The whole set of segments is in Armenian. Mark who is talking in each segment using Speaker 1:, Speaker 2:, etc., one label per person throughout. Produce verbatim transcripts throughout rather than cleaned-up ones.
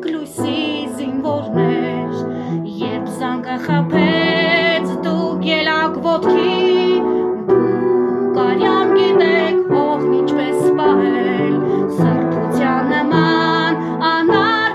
Speaker 1: ենք լույսի զինվորներ, երբ զանգը խփեց դուք ելաք ոտքի, դուք արյան գիտեք հողն ինչպես պահել, սրբության նման անարկ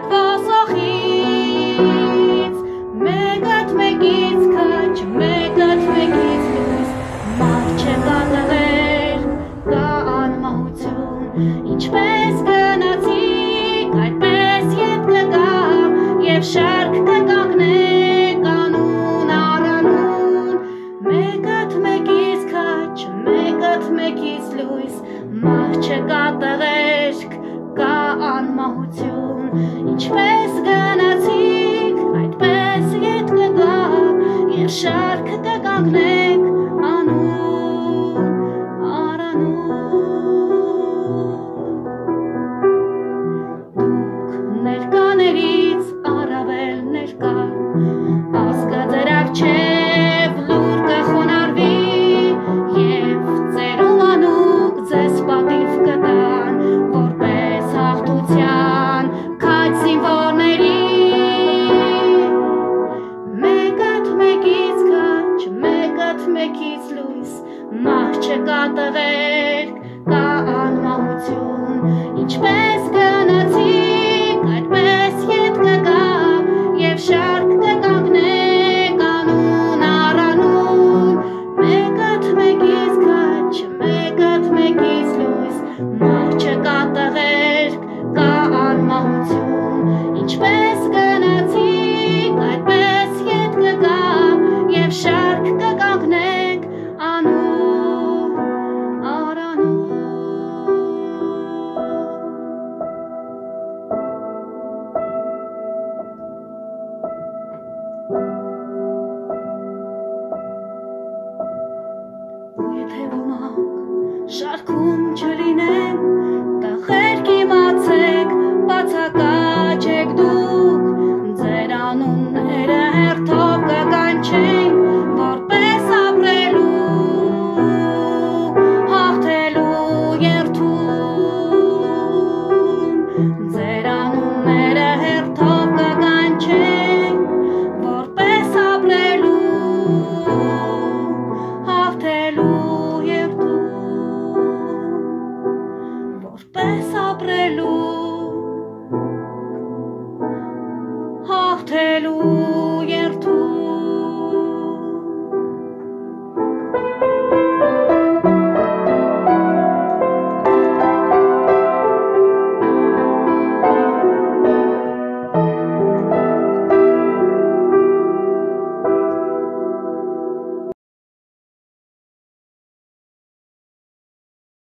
Speaker 1: ոսոխից, մեկըդ մեկից քաչ, մեկըդ մեկից լույս, մահ չկա տղեր, կա անմահություն, ինչպես գնացիք, այդպես ետ կգամ, և շարք կկանգնեք անուն առանուն, մեկըդ մեկից քաչ, մեկըդ մեկից լույս, մահ չկա տղերք, կա անմահություն, ինչպես գնացիք, այդպես ետ կգամ, և շարք կկանգնեք անուն առանուն։ Ներկաներից առավել ներկա, ազգը ձեր առջև լուր կխոնարհվի, և ձեր ումանուկ ձեզ պատիվ կտան, որպես հաղթության քաջ զինվորների, մեկըդ մեկից քաչ, մեկըդ մեկից լույս, մահ չկա տղերք, կա անմահություն, ինչպես գնացիք, այդպես ետ կգամ, և շարք կկանգնեք անուն առանուն, մեկըդ մեկից քաչ, մեկըդ մեկից լույս, մահ չկա տղերք, կա անմահություն, ինչպես գնացիք, այդպես ետ կգամ, և շարք կկանգնեք անուն առանուն։ Ու եթե ոմանք շարքում չլինեն,